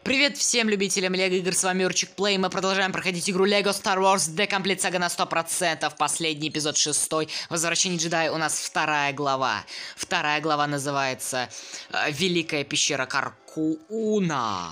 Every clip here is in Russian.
Привет всем любителям Лего игр, с вами Юрчик Плей. Мы продолжаем проходить игру Lego Star Wars The Complete Saga на 100%. Последний эпизод 6. Возвращение джедая. У нас вторая глава. Вторая глава называется Великая пещера Каркуна.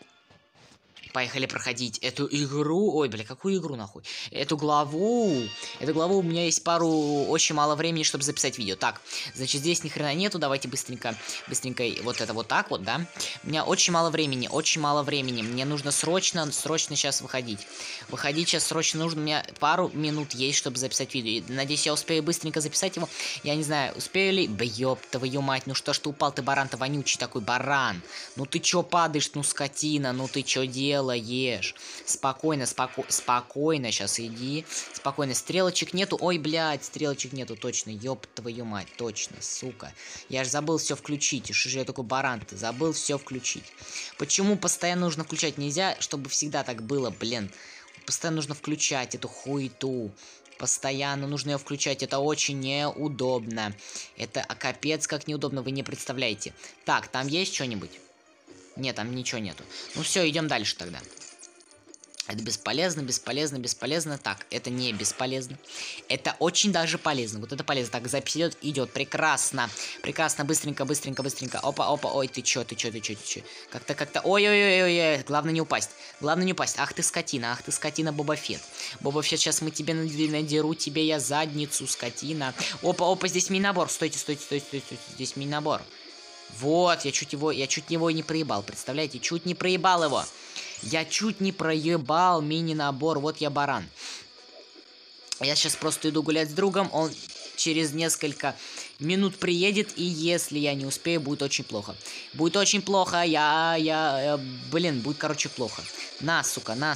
Поехали проходить эту игру. Ой, бля, какую игру нахуй? Эту главу у меня есть очень мало времени, чтобы записать видео. Так, значит, здесь ни хрена нету. Давайте быстренько вот это вот так вот, да? У меня очень мало времени. Мне нужно срочно сейчас выходить. Выходить сейчас срочно нужно. У меня пару минут есть, чтобы записать видео. И, надеюсь, я успею быстренько записать его. Я не знаю, успею ли... Да ёб твою мать, ну что ж ты упал, ты баран, ты вонючий такой баран. Ну ты чё падаешь, ну скотина, ну ты чё делаешь? Спокойно сейчас иди. Спокойно, стрелочек нету. Ой, блядь, стрелочек нету, точно. Ёб твою мать, точно, сука. Я ж забыл все включить. Что же я такой баран-то? Забыл все включить. Почему постоянно нужно включать? Нельзя, чтобы всегда так было, блин. Постоянно нужно включать эту хуету. Постоянно нужно ее включать. Это очень неудобно. Это капец как неудобно, вы не представляете. Так, там есть что-нибудь? Нет, там ничего нету. Ну все, идем дальше тогда. Это бесполезно. Так, это не бесполезно. Это очень даже полезно. Вот это полезно. Так, запись идет. Прекрасно. Быстренько. Опа. Ой, ты чё? Как-то. Ой. Главное не упасть. Ах ты скотина, Боба Фетт. Боба Фетт, сейчас мы тебе надеру тебе я задницу, скотина. Опа, здесь мини-набор. Стойте. Здесь мини-набор. Вот, я чуть его и не проебал, представляете? Чуть не проебал его. Я чуть не проебал мини-набор, вот я баран. Я сейчас просто иду гулять с другом, он через несколько минут приедет, и если я не успею, будет очень плохо. Будет очень плохо, будет, короче, плохо. На, сука. Да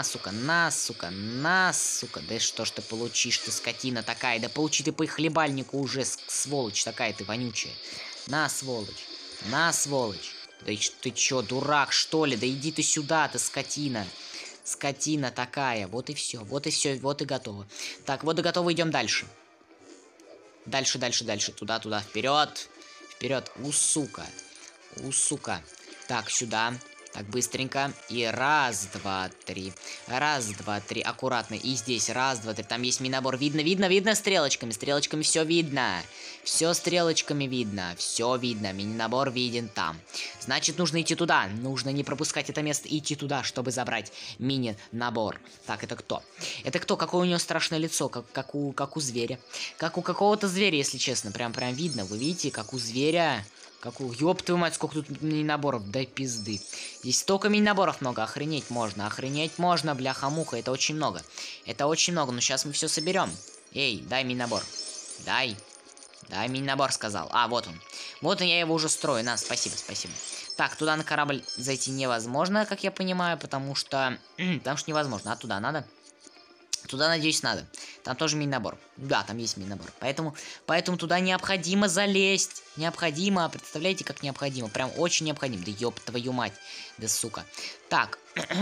что ж ты получишь, ты скотина такая, да получи ты по хлебальнику уже, сволочь такая ты вонючая. На, сволочь. Да ты чё, дурак, что ли? Да иди ты сюда, ты скотина. Скотина такая. Вот и все, вот и готово. Так, вот и готово, идем дальше. Дальше. Туда, вперед. У, сука. Так, сюда. Так, быстренько. И раз, два, три. Аккуратно. И здесь раз, два, три. Там есть мини-набор. Видно стрелочками. Стрелочками все видно. Все стрелочками видно. Все видно. Мини-набор виден там. Значит, нужно идти туда. Нужно не пропускать это место. Идти туда, чтобы забрать мини-набор. Так, это кто? Какое у него страшное лицо. Как у зверя. Как у какого-то зверя, если честно. Прям видно. Вы видите, как у зверя. Ёб твою мать, сколько тут мини-наборов, дай пизды. Здесь столько мини-наборов много, охренеть можно, бляха-муха, это очень много, но сейчас мы все соберем. Эй, дай мини-набор, дай мини-набор, сказал. Вот он, я его уже строю, на, спасибо. Так, туда на корабль зайти невозможно, как я понимаю, потому что невозможно, а туда надо? Туда, надеюсь, надо. Там тоже мини-набор. Да, там есть мини-набор. Поэтому туда необходимо залезть. Представляете, как необходимо? Прям очень необходимо. Да ёб твою мать. Да сука. Так.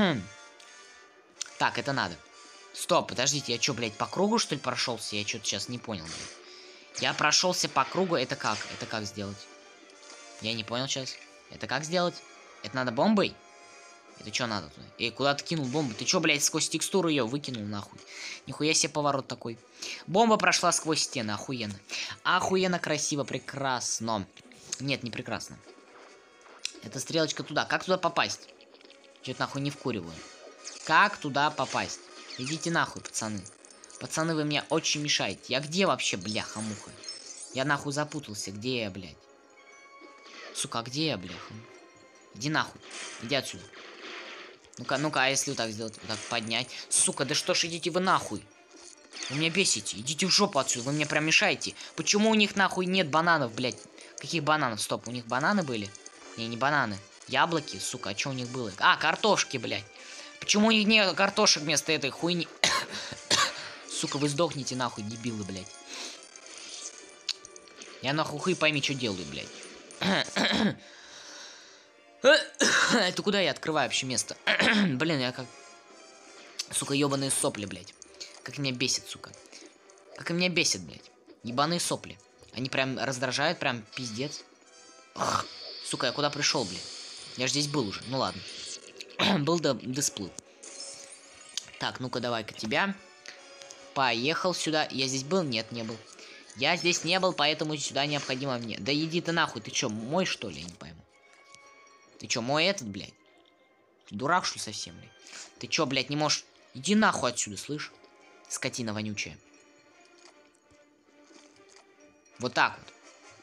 Так, это надо. Стоп, подождите, я что, блядь, по кругу, что ли, прошелся? Я что-то сейчас не понял, блядь. Я прошелся по кругу, это как? Это как сделать? Я не понял сейчас. Это как сделать? Это надо бомбой? Это что надо туда? Эй, куда ты кинул бомбу? Ты чё, блядь, сквозь текстуру ее выкинул, нахуй? Нихуя себе поворот такой. Бомба прошла сквозь стены, охуенно. Охуенно красиво, прекрасно. Нет, не прекрасно. Это стрелочка туда. Как туда попасть? Чё-то нахуй не вкуриваю. Как туда попасть? Идите нахуй, пацаны. Пацаны, вы мне очень мешаете. Я где вообще, бляха-муха? Я нахуй запутался. Где я, блядь? Сука, где я, бляха? Иди нахуй. Иди отсюда. Ну-ка, а если вот так сделать? Вот так поднять. Сука, да что ж, идите вы нахуй. Вы меня бесите. Идите в жопу отсюда, вы мне прям мешаете. Почему у них нахуй нет бананов, блядь? Каких бананов? Стоп, у них бананы были? Не бананы. Яблоки, сука, а что у них было? Картошки, блядь. Почему у них нет картошек вместо этой хуйни? Сука, вы сдохните нахуй, дебилы, блядь. Я нахуй хуй пойми, что делаю, блядь. Это куда я открываю вообще место? Блин, я как... Сука, ебаные сопли, блядь. Как меня бесит, сука. Как меня бесит, блядь. Ебаные сопли. Они прям раздражают, прям пиздец. Сука, я куда пришел, блядь? Я же здесь был уже, ну ладно. был да сплыл. Так, ну-ка давай-ка тебя. Поехал сюда. Я здесь был? Нет, не был. Я здесь не был, поэтому сюда необходимо мне. Да иди ты нахуй, ты чё, мой что ли? Я не пойму. Ты чё, мой этот, блядь? Дурак, что ли, совсем, блядь? Ты чё, блядь, не можешь... Иди нахуй отсюда, слышь? Скотина вонючая. Вот так вот.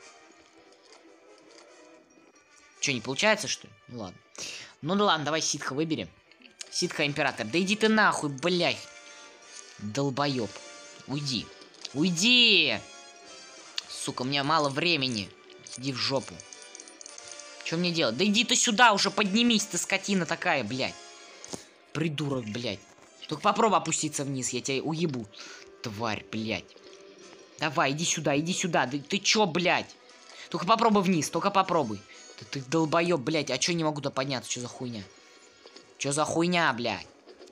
Чё, не получается, что ли? Ну ладно. Ну да ладно, давай ситха выберем. Ситха император. Да иди ты нахуй, блядь. Долбоёб. Уйди. Уйди! Сука, у меня мало времени. Иди в жопу. Что мне делать? Да иди ты сюда уже, поднимись, ты скотина такая, блядь. Придурок, блядь. Только попробуй опуститься вниз, я тебя уебу. Тварь, блядь. Давай, иди сюда, иди сюда. Да ты чё, блядь? Только попробуй вниз, только попробуй. Да ты долбоёб, блядь. А чё не могу-то подняться? Чё за хуйня? Чё за хуйня, блядь?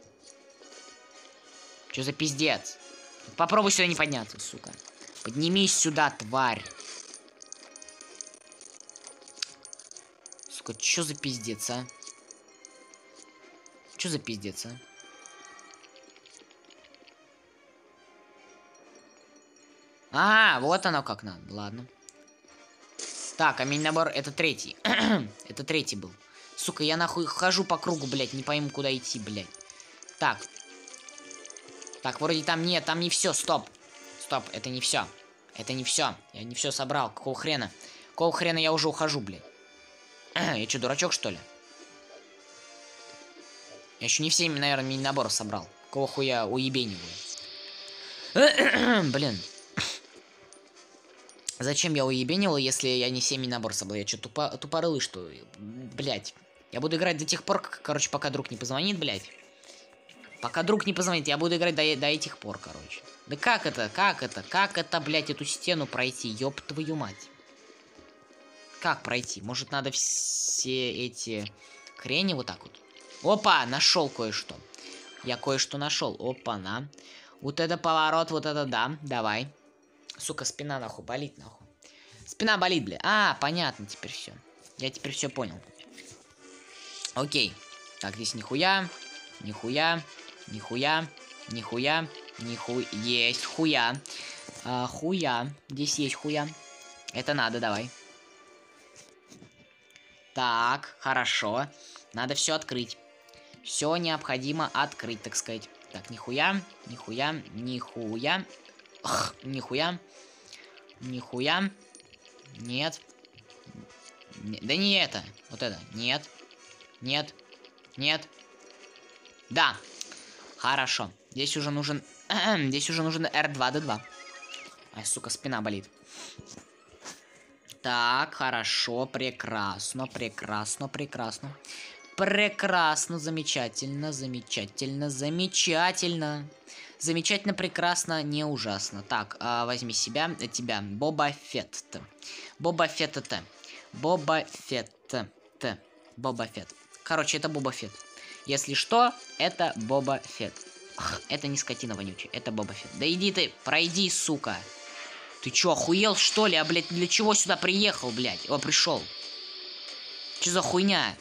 Чё за пиздец? Попробуй сюда не подняться, сука. Поднимись сюда, тварь. Сука, чё за пиздец, а? Чё за пиздец, а? А, вот оно как надо. Ладно. Так, а мини-набор это третий. Это третий был. Сука, я нахуй хожу по кругу, блядь, не пойму, куда идти, блядь. Так. Так, вроде там нет, там не все. Стоп. Стоп, это не все. Это не все. Я не все собрал. Какого хрена? Какого хрена я уже ухожу, блядь? Я что, дурачок, что ли? Я еще не все, наверное, мини-наборы собрал. Какого хуя уебениваю? Блин. Зачем я уебенивал, если я не 7 набор собрал? Я что, тупорылый, что? Блять. Я буду играть до тех пор, короче, пока друг не позвонит, блять. Пока друг не позвонит, я буду играть до этих пор, короче. Да как это, как это, блять, эту стену пройти, ёб твою мать. Как пройти? Может, надо все эти хрени вот так вот? Опа, нашел кое-что. Я кое-что нашел. Опа-на. Вот это поворот, вот это да, давай. Сука, спина нахуй болит, нахуй. Спина болит, бля. А, понятно, теперь все. Я теперь все понял. Окей. Так, здесь нихуя. Нихуя. Нихуя. Нихуя. Нихуя. Есть хуя. Хуя. Здесь есть хуя. Это надо, давай. Так, хорошо. Надо все открыть. Все необходимо открыть, так сказать. Так, нихуя. Нихуя. Нихуя. Нихуя. Нихуя. Нет. Да не это. Вот это. Нет. Нет. Нет. Да. Хорошо. Здесь уже нужен... Здесь уже нужен R2-D2. Ай, сука, спина болит. Так, хорошо. Прекрасно. Прекрасно. Прекрасно. Прекрасно. Замечательно. Замечательно. Замечательно. Замечательно, прекрасно, не ужасно. Так, возьми тебя. Боба Фетт. Боба Фетт. Боба Фетт. Боба Фетт. Короче, это Боба Фетт. Если что, это Боба Фетт. Это не скотина вонючая, это Боба Фетт. Да иди ты, пройди, сука. Ты чё, охуел, что ли? А, блядь, для чего сюда приехал, блядь? О, пришел. Чё за хуйня?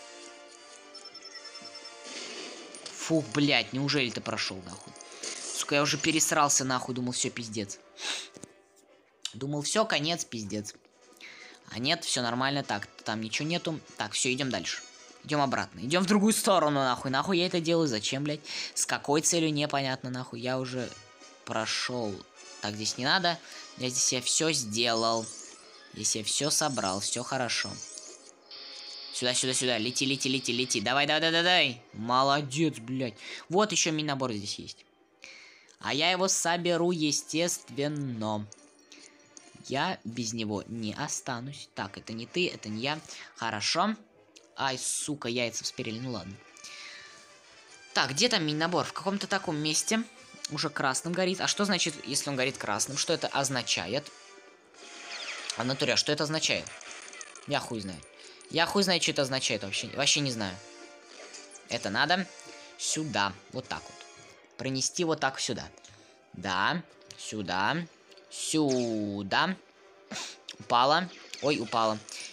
Фух, блядь, неужели ты прошел, нахуй? Сука, я уже пересрался, нахуй, думал, все, пиздец. Думал, все, конец, пиздец. А нет, все нормально, так, там ничего нету. Так, все, идем дальше. Идем обратно. Идем в другую сторону, нахуй. Нахуй я это делаю? Зачем, блядь? С какой целью? Непонятно, нахуй. Я уже прошел. Так, здесь не надо. Я все сделал. Здесь я все собрал. Все хорошо. Сюда, сюда, сюда. Лети, лети, лети, лети. Давай, давай, давай, давай. Молодец, блядь. Вот еще мини-набор здесь есть. А я его соберу, естественно. Я без него не останусь. Так, это не ты, это не я. Хорошо. Ай, сука, яйца вспирели. Ну ладно. Так, где там мини-набор? В каком-то таком месте. Уже красным горит. А что значит, если он горит красным? Что это означает? А в натуре, а что это означает? Я хуй знаю. Я хуй знаю, что это означает вообще. Вообще не знаю. Это надо сюда. Вот так вот. Пронести вот так сюда. Да. Сюда. Сюда. Упала. Ой, упала.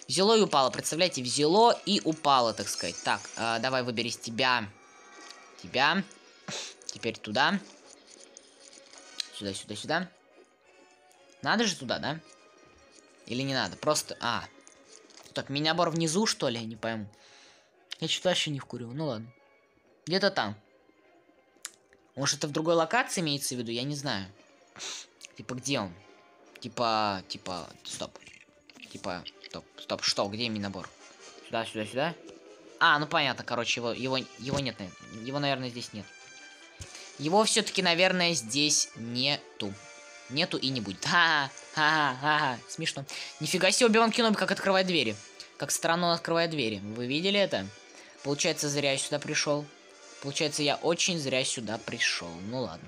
Взяло и упало, представляете, взяло и упало, так сказать. Так, давай выбери с тебя. Тебя. Теперь туда. Сюда, сюда, сюда. Надо же туда, да? Или не надо? Просто... Так, мини-набор внизу, что ли? Я не пойму. Я что-то вообще не вкурил. Ну ладно. Где-то там. Может, это в другой локации имеется в виду? Я не знаю. Типа, где он? Типа, стоп. Типа, стоп, что? Где мини-набор? Сюда, сюда, сюда. Ну понятно, короче, его нет, его, наверное, здесь нет. Его все-таки, наверное, здесь нету. Нету и не будет. Ха-ха-ха. Смешно. Нифига себе, Оби-Ван Кеноби как открывает двери. Как странно он открывает двери. Вы видели это? Получается, зря я сюда пришел. Получается, я очень зря сюда пришел. Ну ладно.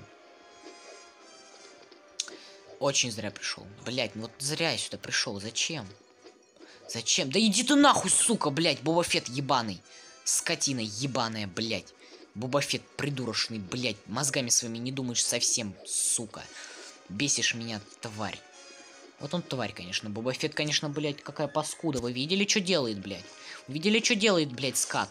Очень зря пришел. Блять, ну вот зря я сюда пришел. Зачем? Зачем? Да иди ты нахуй, сука, блять, Боба Фетт ебаный. Скотина ебаная, блять. Боба Фетт придурочный, блять. Мозгами своими не думаешь совсем, сука. Бесишь меня, тварь. Вот он тварь, конечно. Боба Фетт, конечно, блять, какая паскуда. Вы видели, что делает, блять? Видели, что делает, блять, скат?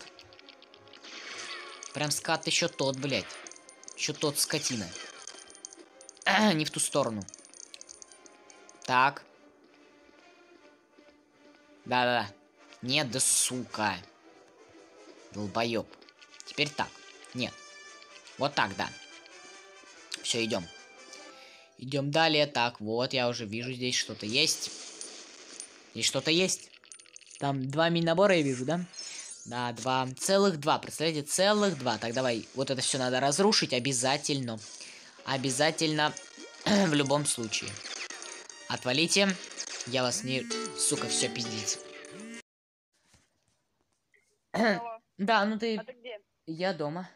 Прям скат еще тот, блять. Еще тот, скотина. Не в ту сторону. Так. Да-да-да. Нет, да сука. Долбоёб. Теперь так. Нет. Вот так, да. Все, идем. Идем далее. Так, вот, я уже вижу, здесь что-то есть. Здесь что-то есть. Там 2 мини-набора я вижу, да? Да, 2. Целых 2. Представляете, целых 2. Так, давай. Вот это все надо разрушить обязательно. Обязательно. В любом случае. Отвалите. Я вас не... Сука, все, пиздец. Да, ну ты... А ты где? Я дома.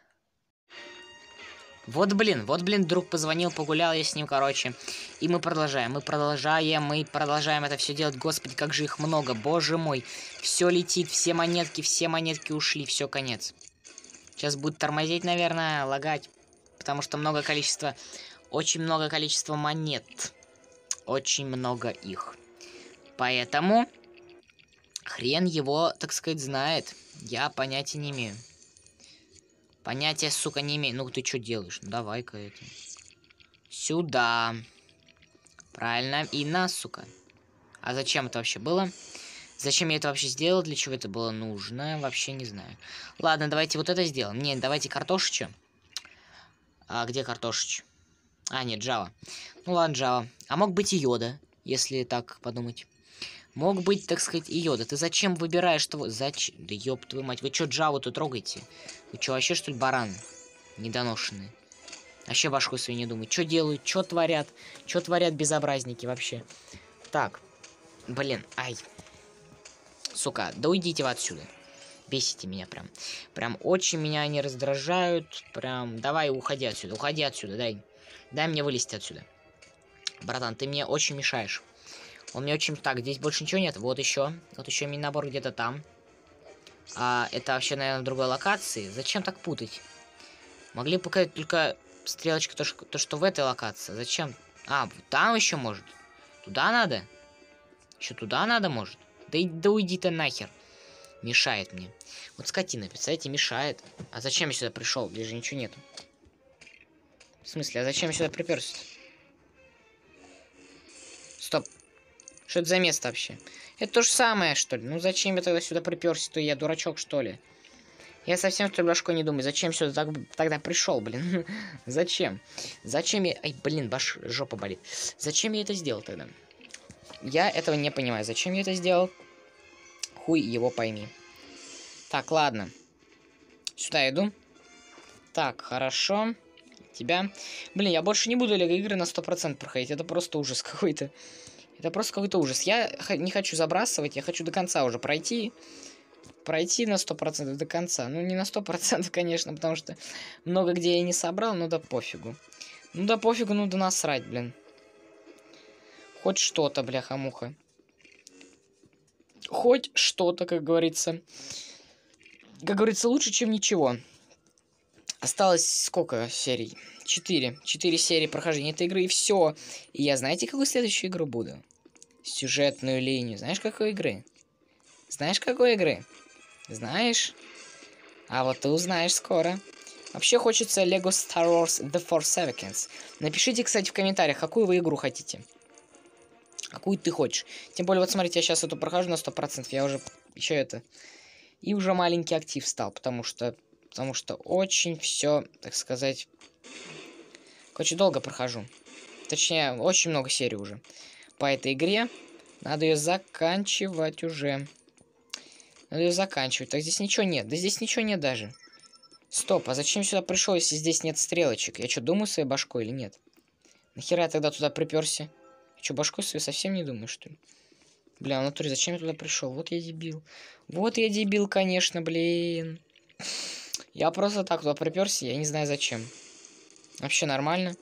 Вот, блин, друг позвонил, погулял я с ним, короче. И мы продолжаем это все делать. Господи, как же их много, боже мой. Все летит, все монетки ушли, все, конец. Сейчас будет тормозить, наверное, лагать. Потому что очень много количества монет. Очень много их. Поэтому хрен его, так сказать, знает. Я понятия не имею. Понятия, сука, не имею. Ну ты что делаешь? Ну давай-ка это. Сюда. Правильно. И на, сука. А зачем это вообще было? Зачем я это вообще сделал? Для чего это было нужно? Вообще не знаю. Ладно, давайте вот это сделаем. Не, давайте картошечу. А где картошечь? Нет, Java. Ну ладно, Java. А мог быть и Йода, если так подумать. Мог быть, так сказать, и Йода. Ты зачем выбираешь того? Зачем? Да ёб твою мать. Вы чё Джаву-то трогаете? Вы чё, вообще, что ли, бараны? Недоношенные. Вообще башкой своей не думают. Чё делают? Чё творят? Чё творят безобразники вообще? Так. Блин, ай. Сука, да уйдите вы отсюда. Бесите меня прям. Прям очень меня они раздражают. Прям, давай, уходи отсюда, дай. Дай мне вылезти отсюда. Братан, ты мне очень мешаешь. Он мне очень... Так, здесь больше ничего нет. Вот еще мини-набор где-то там. Это вообще, наверное, в другой локации. Зачем так путать? Могли показать только стрелочка, то, что в этой локации. Зачем? Там еще может. Туда надо? Еще туда надо, может? Да уйди ты нахер. Мешает мне. Вот скотина, представляете, мешает. А зачем я сюда пришел? Здесь же ничего нету. В смысле, а зачем я сюда приперся? Стоп. Что это за место вообще? Это то же самое, что ли? Ну зачем я тогда сюда приперся-то? Я дурачок, что ли? Я совсем, что ли, башкой не думаю. Зачем сюда тогда пришел, блин? Зачем? Зачем я... Ай, блин, жопа болит. Зачем я это сделал тогда? Я этого не понимаю. Зачем я это сделал? Хуй его пойми. Так, ладно. Сюда иду. Так, хорошо. Тебя. Блин, я больше не буду Лего игры на 100% проходить. Это просто ужас какой-то. Это просто какой-то ужас. Я не хочу забрасывать, я хочу до конца уже пройти. Пройти на 100% до конца. Ну, не на 100%, конечно, потому что много где я не собрал, ну да пофигу. Ну да пофигу, ну да насрать, блин. Хоть что-то, бляха-муха. Хоть что-то, как говорится. Как говорится, лучше, чем ничего. Осталось сколько серий? 4 серии прохождения этой игры, и все. И я знаете, какую следующую игру буду? Сюжетную линию. Знаешь, какой игры? Знаешь, какой игры? Знаешь? А вот ты узнаешь скоро. Вообще хочется Lego Star Wars The Force Awakens. Напишите, кстати, в комментариях, какую вы игру хотите. Какую ты хочешь. Тем более, вот смотрите, я сейчас эту прохожу на 100%. Я уже еще это... И уже маленький актив стал, потому что очень все, так сказать... Короче, долго прохожу. Точнее, очень много серий уже. По этой игре. Надо ее заканчивать уже. Надо ее заканчивать. Так здесь ничего нет. Да здесь ничего нет даже. Стоп, а зачем сюда пришел, если здесь нет стрелочек? Я что, думаю своей башкой или нет? Нахера я тогда туда приперся? Я что, башкой своей совсем не думаю, что ли? Бля, в натуре, зачем я туда пришел? Вот я дебил. Вот я дебил, конечно, блин. Я просто так туда приперся, я не знаю зачем. Вообще нормально.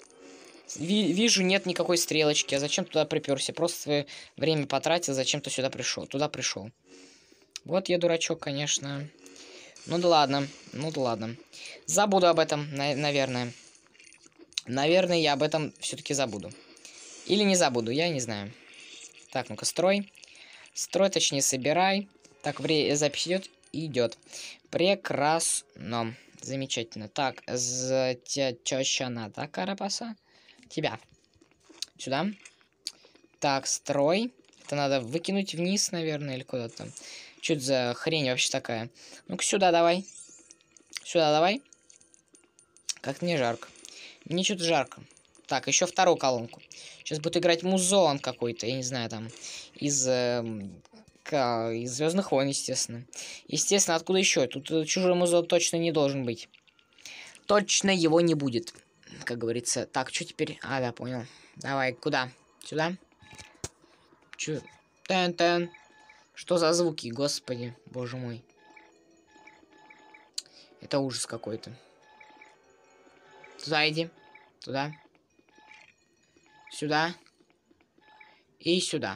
Вижу, нет никакой стрелочки. А зачем туда приперся? Просто свое время потратил, зачем-то сюда пришел. Туда пришел. Вот я дурачок, конечно. Ну да ладно. Ну да ладно. Забуду об этом, наверное. Наверное, я об этом все-таки забуду. Или не забуду, я не знаю. Так, ну-ка, строй. Строй, точнее, собирай. Так, запись идет? Идет. Прекрасно. Замечательно. Так, теща надо, карапаса. Тебя. Сюда. Так, строй. Это надо выкинуть вниз, наверное, или куда-то там. Что это за хрень вообще такая? Ну-ка, сюда давай. Сюда давай. Как мне жарко. Мне что-то жарко. Так, еще вторую колонку. Сейчас будет играть музон какой-то, я не знаю, там, из Звездных войн, естественно. Естественно, откуда еще? Тут чужой музон точно не должен быть. Точно его не будет, как говорится. Так, что теперь? А, да, понял. Давай, куда? Сюда? Чё? Тен-тен. Что за звуки, господи, боже мой. Это ужас какой-то. Туда иди. Туда. Сюда. И сюда.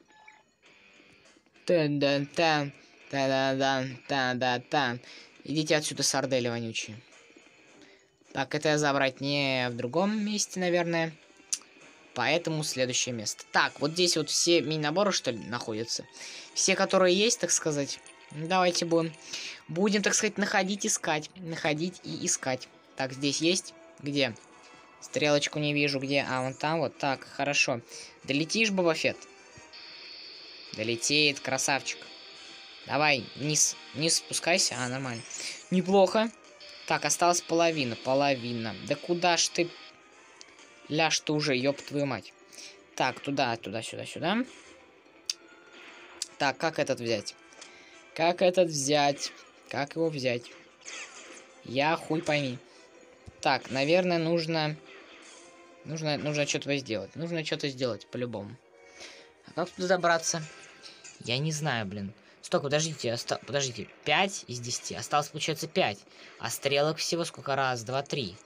Тан-дан-тан. Та-да-дан. Та-да-тан. Идите отсюда, сардели вонючие. Так, это забрать не в другом месте, наверное. Поэтому следующее место. Так, вот здесь вот все мини-наборы, что ли, находятся. Все, которые есть, так сказать. Давайте будем, так сказать, находить, искать. Находить и искать. Так, здесь есть? Где? Стрелочку не вижу, где? А, вон там вот. Так, хорошо. Долетишь, Боба Фетт? Долетит, красавчик. Давай, вниз. Вниз спускайся. А, нормально. Неплохо. Так, осталась половина. Половина. Да куда ж ты... Ляж ты уже, ёб твою мать. Так, туда, сюда, сюда. Так, как этот взять? Как этот взять? Как его взять? Я хуй пойми. Так, наверное, нужно что-то сделать. Нужно что-то сделать, по-любому. А как туда добраться? Я не знаю, блин. Стоп, подождите, подождите. 5 из 10. Осталось, получается, 5. А стрелок всего сколько? Раз, два, три.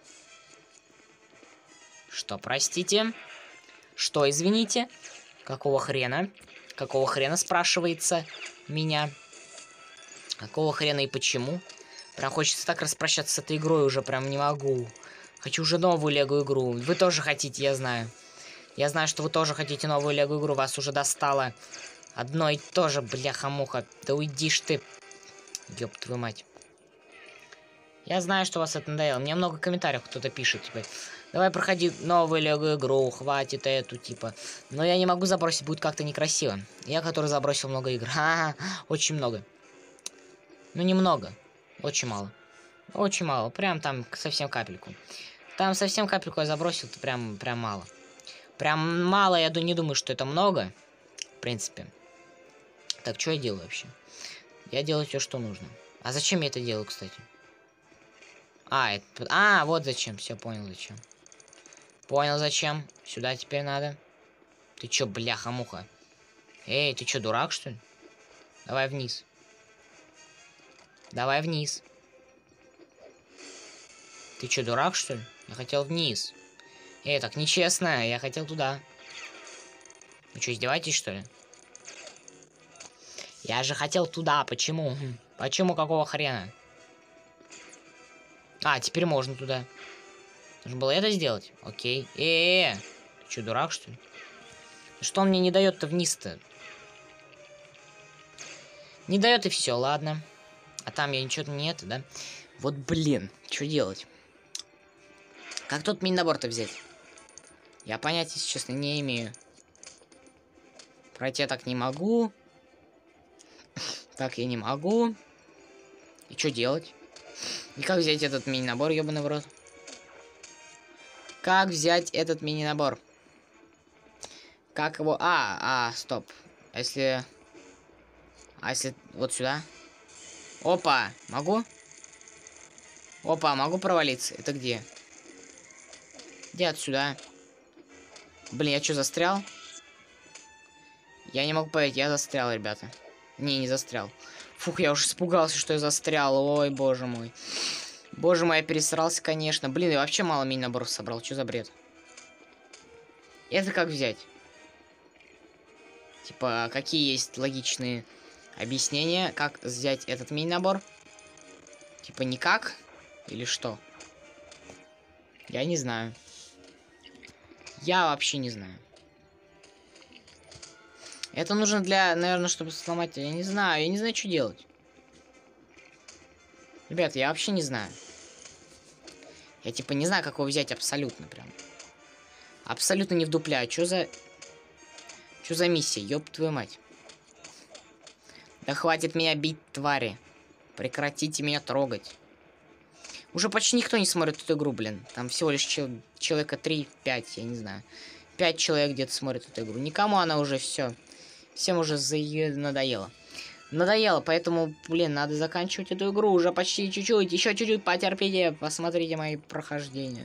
Что, простите? Что, извините? Какого хрена? Какого хрена, спрашивается меня? Какого хрена и почему? Прям хочется так распрощаться с этой игрой, уже прям не могу. Хочу уже новую Лего игру. Вы тоже хотите, я знаю. Я знаю, что вы тоже хотите новую Лего игру. Вас уже достало одно и то же, бляха-муха. Да уйдишь ты. Ёб твою мать. Я знаю, что вас это надоело. Мне много комментариев кто-то пишет, типа, давай проходи новую Лего игру, хватит эту, типа. Но я не могу забросить, будет как-то некрасиво. Я, который забросил много игр. Очень много. Ну, немного. Очень мало. Очень мало. Прям там совсем капельку. Там совсем капельку я забросил, то прям мало. Прям мало, я не думаю, что это много. В принципе. Так, что я делаю вообще? Я делаю все, что нужно. А зачем я это делаю, кстати? Вот зачем. Все, понял зачем. Понял зачем. Сюда теперь надо. Ты чё, бляха-муха? Эй, ты чё, дурак, что ли? Давай вниз. Давай вниз. Ты чё, дурак, что ли? Я хотел вниз. Эй, так нечестно. Я хотел туда. Вы чё, издеваетесь, что ли? Я же хотел туда. Почему? Почему, какого хрена? А, теперь можно туда. Нужно было это сделать? Окей. Ты чё, дурак, что ли? Что он мне не дает-то вниз-то? Не дает и все, ладно. А там я ничего нет, да? Вот блин, что делать? Как тут мини-набор-то взять? Я понятия, если честно, не имею. Пройти я так не могу. Так я не могу. И что делать? И как взять этот мини-набор, ёбаный в рот? Как взять этот мини-набор? Как его... стоп. А если вот сюда? Опа, могу? Опа, могу провалиться? Это где? Где отсюда? Блин, я что, застрял? Я не могу поверить, я застрял, ребята. Не застрял. Фух, я уже испугался, что я застрял. Ой, боже мой. Боже мой, я пересрался, конечно. Блин, я вообще мало мини-наборов собрал. Что за бред? Это как взять? Типа, какие есть логичные объяснения, как взять этот мини-набор? Типа, никак? Или что? Я не знаю. Я вообще не знаю. Это нужно для, наверное, чтобы сломать... Я не знаю, что делать. Ребят, я вообще не знаю. Я типа не знаю, как его взять абсолютно прям. Абсолютно не вдупляю. Что за миссия? Ёб твою мать. Да хватит меня бить, твари. Прекратите меня трогать. Уже почти никто не смотрит эту игру, блин. Там всего лишь человека 3-5, я не знаю. 5 человек где-то смотрят эту игру. Никому она уже все. Всем уже надоело. Надоело, поэтому, блин, надо заканчивать эту игру. Уже почти чуть-чуть. Еще чуть-чуть потерпите. Посмотрите мои прохождения.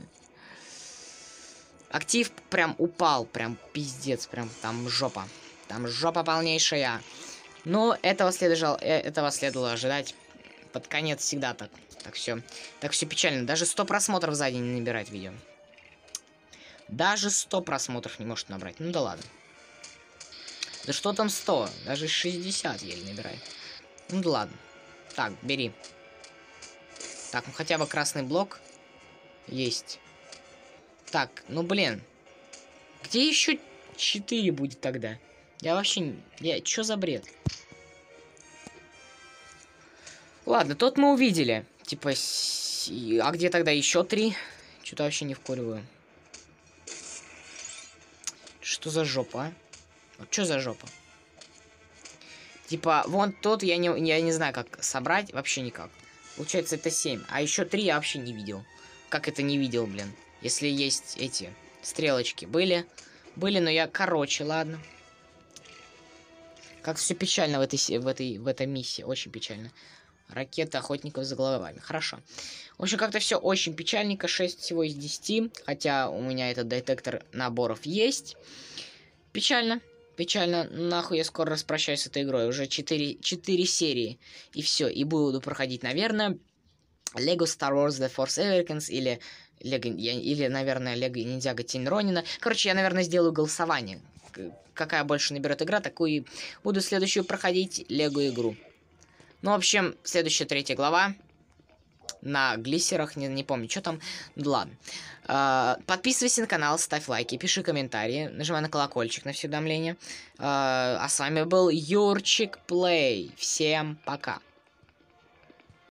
Актив прям упал. Прям пиздец. Прям там жопа. Там жопа полнейшая. Но этого следовало ожидать. Под конец всегда так. Так все печально. Даже 100 просмотров за день не набирать видео. Даже 100 просмотров не может набрать. Ну да ладно. Да что там 100? Даже 60 еле набирает. Ну да ладно. Так, бери. Так, ну хотя бы красный блок есть. Так, ну блин. Где еще 4 будет тогда? Я вообще... Чё за бред? Ладно, тот мы увидели. Типа... А где тогда еще 3? Что-то вообще не вкуриваю. Что за жопа, а? Вот что за жопа? Типа, вон тот я не знаю, как собрать. Вообще никак. Получается, это 7. А еще 3 я вообще не видел. Как это не видел, блин? Если есть эти стрелочки. Были, но я... Короче, ладно. Как все печально в этой миссии. Очень печально. Ракета охотников за головами. Хорошо. В общем, как-то все очень печальненько. 6 всего из 10. Хотя у меня этот детектор наборов есть. Печально. Печально. Нахуй я скоро распрощаюсь с этой игрой. Уже 4 серии. И все. И буду проходить, наверное, Lego Star Wars The Force Awakens или, наверное, Lego Ниндзяго Тень Ронина. Короче, я, наверное, сделаю голосование. Какая больше наберет игра, такую и буду следующую проходить Лего игру. Ну, в общем, следующая 3 глава. На глиссерах, не помню, что там. Ну, ладно. Подписывайся на канал, ставь лайки, пиши комментарии, нажимай на колокольчик на все уведомления. А с вами был Юрчик Плей. Всем пока.